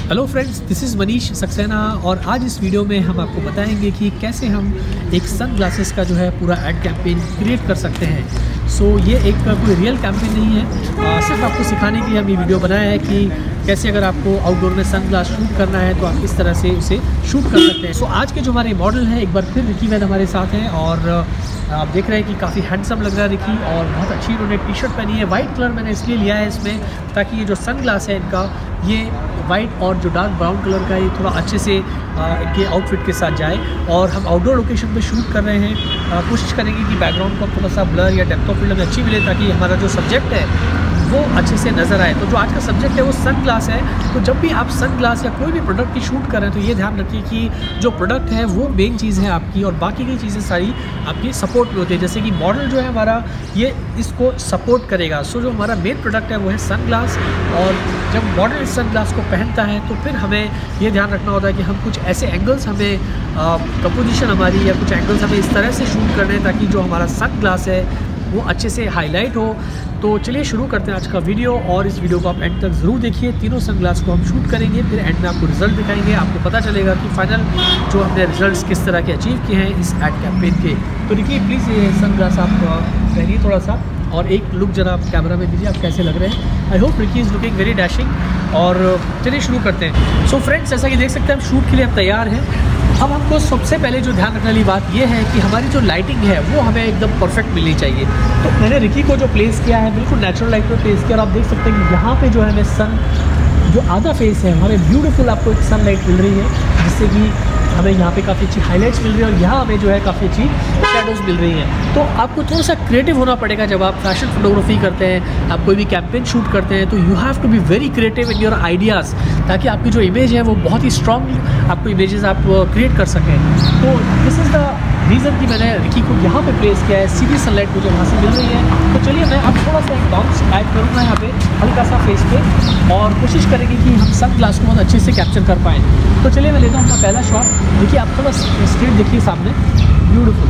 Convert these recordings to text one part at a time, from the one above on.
Hello friends, this is Manish Saxena और आज इस वीडियो में हम आपको बताएंगे कि कैसे हम एक सन ग्लासेस का जो है पूरा एड कैंपेन क्रिएट कर सकते हैं। ये एक कोई रियल कैंपेन नहीं है, सिर्फ आपको सिखाने के लिए हम ये वीडियो बनाया है कि कैसे अगर आपको आउटडोर में सन ग्लास शूट करना है तो आप किस तरह से उसे शूट कर सकते हैं। आज के जो हमारे मॉडल हैं, एक बार फिर रिकी वैन हमारे साथ हैं और आप देख रहे हैं कि काफ़ी हैंडसम लग रहा है रिकी और बहुत अच्छी उन्होंने टी शर्ट पहनी है। वाइट कलर मैंने इसलिए लिया है इसमें ताकि ये जो सन ग्लास है इनका, ये वाइट और जो डार्क ब्राउन कलर का, ये थोड़ा अच्छे से इनके आउटफिट के साथ जाए। और हम आउटडोर लोकेशन पे शूट कर रहे हैं, कोशिश करेंगे कि बैकग्राउंड को थोड़ा सा ब्लर या डेप्थ ऑफ फील्ड हमें अच्छी मिले ताकि हमारा जो सब्जेक्ट है वो अच्छे से नज़र आए। तो जो आज का सब्जेक्ट है वो सन ग्लास है। तो जब भी आप सन ग्लास या कोई भी प्रोडक्ट की शूट कर रहे हैं तो ये ध्यान रखिए कि जो प्रोडक्ट है वो मेन चीज़ है आपकी और बाकी की चीज़ें सारी आपकी सपोर्ट में होती है। जैसे कि मॉडल जो है हमारा, ये इसको सपोर्ट करेगा। जो हमारा मेन प्रोडक्ट है वो है सन ग्लास और जब मॉडल इस सन ग्लास को पहनता है तो फिर हमें ये ध्यान रखना होता है कि हम कुछ ऐसे एंगल्स, हमें कंपोजिशन हमारी या कुछ एंगल्स हमें इस तरह से शूट करने हैं ताकि जो हमारा सन ग्लास है वो अच्छे से हाईलाइट हो। तो चलिए शुरू करते हैं आज का वीडियो और इस वीडियो को आप एंड तक ज़रूर देखिए। तीनों सन ग्लास को हम शूट करेंगे, फिर एंड में आपको रिजल्ट दिखाएंगे। आपको पता चलेगा कि फाइनल जो हमने रिजल्ट्स किस तरह के अचीव किए हैं इस एड कैंपेन के। तो देखिए प्लीज़ ये सन ग्लास आप पहनिए थोड़ा सा और एक लुक जरा आप कैमरा में दीजिए, आप कैसे लग रहे हैं। I hope Ricky is looking very dashing. और चलिए शुरू करते हैं। सो फ्रेंड्स, जैसा कि देख सकते हैं हम शूट के लिए अब तैयार हैं। अब हमको सबसे पहले जो ध्यान रखने वाली बात यह है कि हमारी जो लाइटिंग है वो हमें एकदम परफेक्ट मिलनी चाहिए। तो मैंने रिकी को जो प्लेस किया है बिल्कुल नेचुरल लाइट पे प्लेस किया और आप देख सकते हैं कि यहाँ पे जो है हमें सन, जो आधा फेस है हमें ब्यूटीफुल आपको एक सन लाइट मिल रही है जिससे कि हमें यहाँ पे काफ़ी अच्छी हाइलाइट्स मिल रही है और यहाँ हमें जो है काफ़ी अच्छी शैडोज़ मिल रही हैं। तो आपको थोड़ा सा क्रिएटिव होना पड़ेगा जब आप फैशन फोटोग्राफी करते हैं, आप कोई भी कैंपेन शूट करते हैं तो you have to be very creative in your ideas ताकि आपकी जो इमेज है वो बहुत ही स्ट्रॉन्ग आपको इमेजेस आप क्रिएट कर सकें। तो दिस इज़ द रीज़न कि मैंने रिकी को यहाँ पे प्लेस किया है। सीधी सनलाइट मुझे वहाँ से मिल रही है। तो चलिए मैं अब थोड़ा सा एक बाउंस ऐड करूँगा यहाँ पे हल्का सा फेस पे और कोशिश करेंगे कि हम सन ग्लास को बहुत अच्छे से कैप्चर कर पाएँ। तो चलिए मैं लेता हूँ अपना पहला शॉट। देखिए आप थोड़ा स्ट्रेट देखिए सामने, ब्यूटीफुल।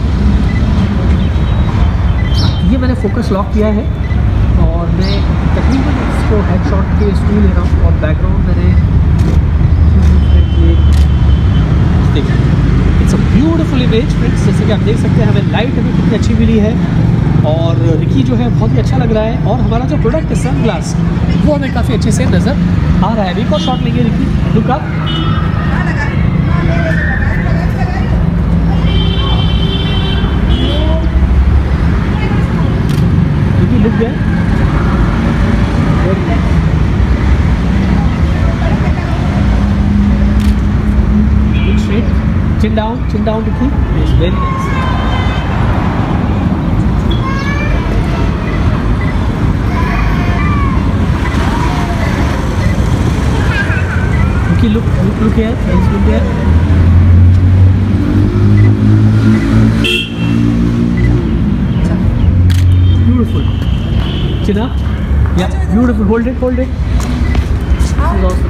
ये मैंने फोकस लॉक किया है और मैं तकरीबन इसको हेड शॉट के स्टूल ले रहा हूँ और बैकग्राउंड मैंने देखिए it's a beautiful image friends. जैसे कि आप देख सकते हैं हमें लाइट अभी कितनी अच्छी मिली है और रिकी जो है बहुत ही अच्छा लग रहा है और हमारा जो प्रोडक्ट है सन ग्लास वो हमें काफ़ी अच्छे से नज़र आ रहा है। एक और शॉट लेंगे Ricky, look up. Ricky look there, look straight, chin down Ricky. Yes, very nice. Ricky, look here. Yes, look there. Beautiful. Chin up. Yeah, beautiful. Hold it. This is awesome.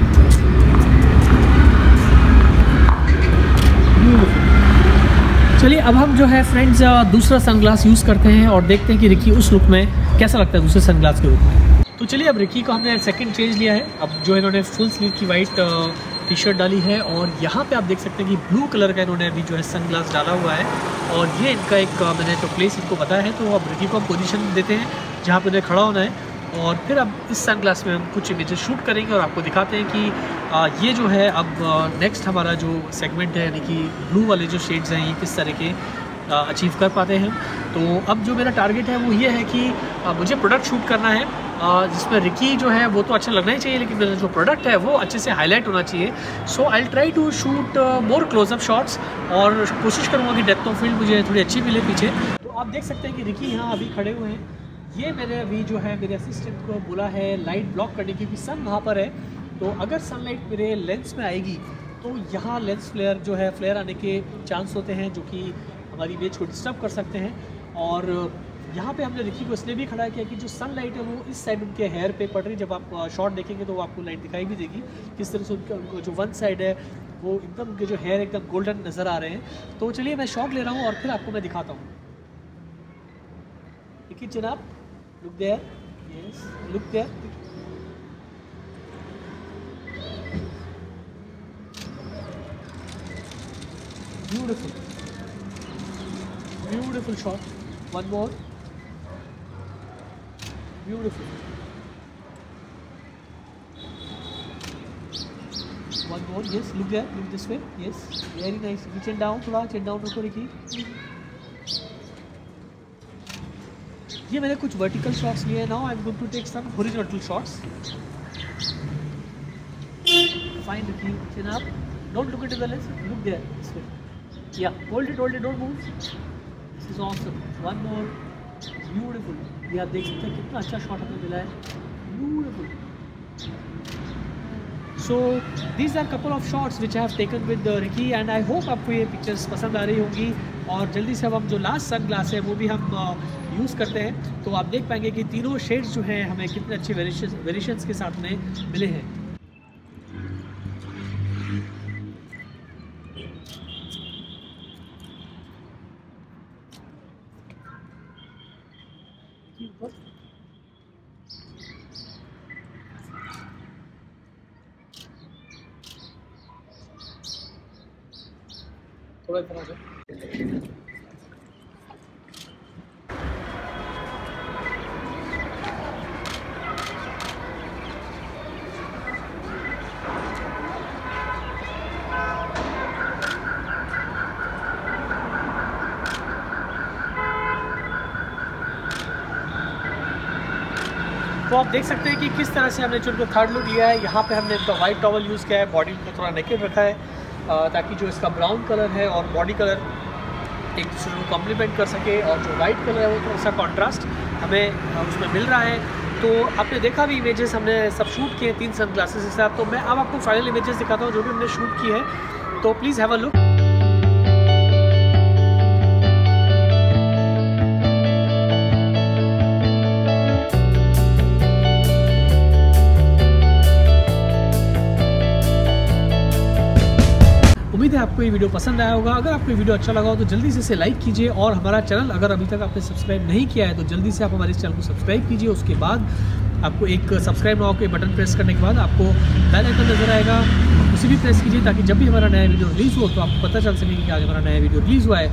चलिए अब हम जो है friends दूसरा sunglass use करते हैं और देखते हैं कि रिकी उस लुक में कैसा लगता है दूसरे सनग्लास के लुक में। तो चलिए अब रिकी को हमने सेकंड चेंज लिया है। अब जो इन्होंने फुल स्लीव की वाइट टी शर्ट डाली है और यहाँ पे आप देख सकते हैं कि ब्लू कलर का इन्होंने अभी जो है सनग्लास डाला हुआ है और ये इनका एक मैंने तो प्लेस इनको बताया है। तो अब रिकी को हम पोजीशन देते हैं जहाँ पर उन्हें खड़ा होना है और फिर अब इस सनग्लास में हम कुछ इमेजेस शूट करेंगे और आपको दिखाते हैं कि ये जो है अब नेक्स्ट हमारा जो सेगमेंट है यानी कि ब्लू वाले जो शेड्स हैं ये किस तरह के अचीव कर पाते हैं। तो अब जो मेरा टारगेट है वो ये है कि मुझे प्रोडक्ट शूट करना है जिसमें रिकी जो है वो तो अच्छा लगना ही चाहिए लेकिन मेरा जो प्रोडक्ट है वो अच्छे से हाईलाइट होना चाहिए। So I will try to shoot more closeup shots और कोशिश करूँगा कि डेप्थ ऑफ फील्ड मुझे थोड़ी अच्छी मिले पीछे। तो आप देख सकते हैं कि रिकी यहाँ अभी खड़े हुए हैं। ये मैंने अभी जो है मेरे असिस्टेंट को बोला है लाइट ब्लॉक करने की, क्योंकि सन वहाँ पर है। तो अगर सनलाइट मेरे लेंस में आएगी तो यहाँ लेंस फ्लेयर जो है फ्लेयर आने के चांस होते हैं जो कि हमारी इमेज को डिस्टर्ब कर सकते हैं। और यहाँ पे हमने रिकी को इसलिए भी खड़ा किया कि जो सनलाइट है वो इस साइड उनके हेयर पे पड़ रही। जब आप शॉट देखेंगे तो आपको लाइट दिखाई भी देगी किस तरह से उनका जो वन साइड है वो एकदम उनके जो हेयर एकदम गोल्डन नज़र आ रहे हैं। तो चलिए मैं शॉट ले रहा हूँ और फिर आपको मैं दिखाता हूँ। Ricky chin up, look there, yes, look there. Beautiful shot, one more, beautiful, one more, yes, look there, look this way, yes, very nice, chin down, थोड़ा चिन डाउन रखो रिकी। ये मैंने कुछ वर्टिकल शॉट्स लिए हैं, now I am going to take some horizontal shots. Fine Ricky, chin up, don't look into the lens, look there, this way, yeah hold it, don't move, this is awesome, one more, beautiful. ये आप देख सकते हैं कितना अच्छा shot हमें मिला है, beautiful. So these are couple of shots which I have taken with Ricky and I hope आपको ये पिक्चर्स पसंद आ रही होंगी। और जल्दी से अब हम जो लास्ट सन ग्लास है वो भी हम यूज़ करते हैं, तो आप देख पाएंगे कि तीनों शेड्स जो हैं हमें कितने अच्छे वेरिएशंस के साथ में मिले हैं। थोड़ा इतना हो तो आप देख सकते हैं कि किस तरह से हमने चुनकर थर्ड लुक लिया है। यहाँ पे हमने इसका वाइट टॉवल यूज़ किया है, बॉडी को थोड़ा नेकेड रखा है ताकि जो इसका ब्राउन कलर है और बॉडी कलर एक दूसरे को कॉम्प्लीमेंट कर सके, और जो वाइट कलर है वो थोड़ा सा कॉन्ट्रास्ट हमें उसमें मिल रहा है। तो आपने देखा भी इमेजेस हमने सब शूट किए 3 सन ग्लासेस के साथ। तो मैं अब आपको फाइनल इमेजेस दिखाता हूँ जो भी हमने शूट की है, तो प्लीज़ हैव अ लुक। उम्मीद है आपको ये वीडियो पसंद आया होगा। अगर आपको ये वीडियो अच्छा लगा हो तो जल्दी से इसे लाइक कीजिए, और हमारा चैनल अगर अभी तक आपने सब्सक्राइब नहीं किया है तो जल्दी से आप हमारे इस चैनल को सब्सक्राइब कीजिए। उसके बाद आपको एक सब्सक्राइब नाउ के बटन प्रेस करने के बाद आपको बेल आइकन नजर आएगा, उसे भी प्रेस कीजिए ताकि जब भी हमारा नया वीडियो रिलीज़ हो तो आपको पता चल सके कि आज हमारा नया वीडियो रिलीज़ हुआ है।